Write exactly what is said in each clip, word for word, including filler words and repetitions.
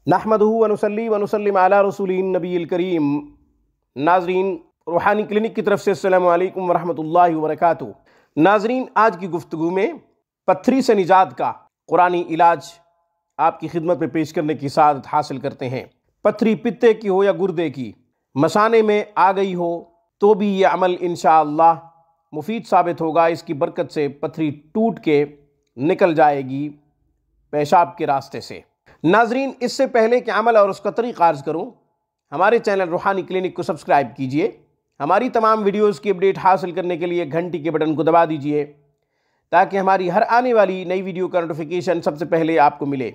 नहमदुहु व नुसल्ली व नुसल्लिम अला रसूलिन नबील करीम। नाजरीन, रूहानी क्लिनिक की तरफ से अस्सलामु अलैकुम व रहमतुल्लाहि व बरकातुहू। नाजरीन, आज की गुफ्तगू में पत्थरी से निजात का कुरानी इलाज आपकी खिदमत में पेश करने की सादत हासिल करते हैं। पत्थरी पित्ते की हो या गुर्दे की, मसाने में आ गई हो तो भी ये अमल इंशाअल्लाह मुफीद साबित होगा। इसकी बरकत से पत्थरी टूट के निकल जाएगी पेशाब के रास्ते से। नाजरीन, इससे पहले कि अमल और उसका तरीक़ा अर्ज़ करूँ, हमारे चैनल रूहानी क्लिनिक को सब्सक्राइब कीजिए। हमारी तमाम वीडियोज़ की अपडेट हासिल करने के लिए घंटी के बटन को दबा दीजिए ताकि हमारी हर आने वाली नई वीडियो का नोटिफिकेशन सबसे पहले आपको मिले।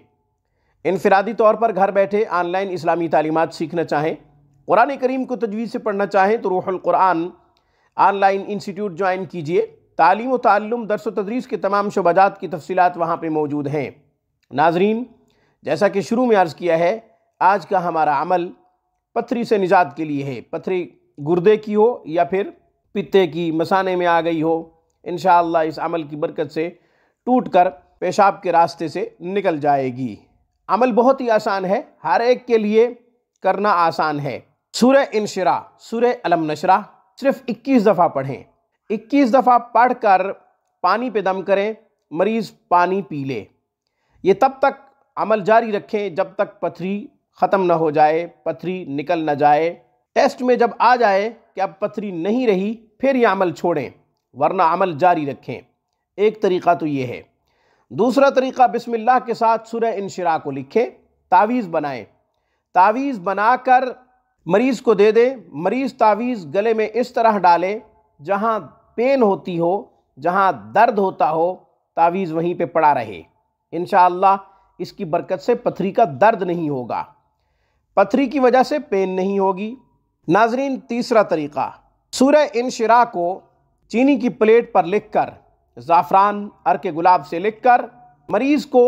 इनफरादी तौर पर घर बैठे ऑनलाइन इस्लामी तालीमात सीखना चाहें, कुरान करीम को तजवीज़ से पढ़ना चाहें तो Ruhul Quran online institute join कीजिए। तालीम व ताल्लुम, दर्स व तदरीस के तमाम शुबाजात की तफसीलात वहाँ पे मौजूद हैं। नाजरीन, जैसा कि शुरू में अर्ज़ किया है, आज का हमारा अमल पत्थरी से निजात के लिए है। पत्थरी गुर्दे की हो या फिर पित्ते की, मसाने में आ गई हो, इंशाअल्लाह इस अमल की बरकत से टूट कर पेशाब के रास्ते से निकल जाएगी। अमल बहुत ही आसान है, हर एक के लिए करना आसान है। सूरह इंशिरा, सूरह अलम नशरा सिर्फ इक्कीस दफ़ा पढ़ें। इक्कीस दफ़ा पढ़ कर पानी पे दम करें, मरीज़ पानी पी ले। ये तब तक अमल जारी रखें जब तक पत्थरी ख़त्म ना हो जाए, पत्थरी निकल ना जाए। टेस्ट में जब आ जाए कि अब पत्थरी नहीं रही, फिर ये अमल छोड़ें, वरना अमल जारी रखें। एक तरीक़ा तो ये है। दूसरा तरीक़ा, बिस्मिल्लाह के साथ सूरह इंशिरा को लिखें, तावीज़ बनाएं। तावीज़ बनाकर मरीज़ को दे दें। मरीज़ तावीज़ गले में इस तरह डाले जहाँ पेन होती हो, जहाँ दर्द होता हो, तावीज़ वहीं पे पड़ा रहे। इंशाअल्लाह इसकी बरकत से पत्थरी का दर्द नहीं होगा, पत्थरी की वजह से पेन नहीं होगी। नाजरीन, तीसरा तरीक़ा, सूरह इंशिरा को चीनी की प्लेट पर लिखकर, ज़ाफ़रान अर्के गुलाब से लिखकर, मरीज़ को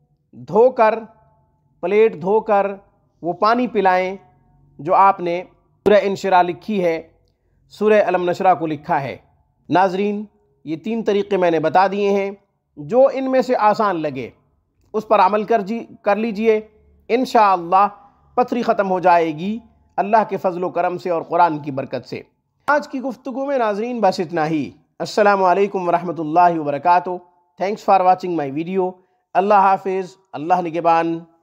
धोकर, प्लेट धोकर वो पानी पिलाएं जो आपने सूरह इंशिरा लिखी है, सूरह अलम नशरा को लिखा है। नाजरीन, ये तीन तरीक़े मैंने बता दिए हैं। जो इनमें से आसान लगे उस पर अमल कर जी कर लीजिए। इंशाअल्लाह पत्थरी ख़त्म हो जाएगी अल्लाह के फ़ज़ल व करम से और कुरान की बरकत से। आज की गुफ्तगू में नाजरीन बस इतना ही। अस्सलामु अलैकुम व रहमतुल्लाहि व बरकातुहू। Thanks for watching my video. अल्लाह हाफिज़, अल्लाह निगहबान।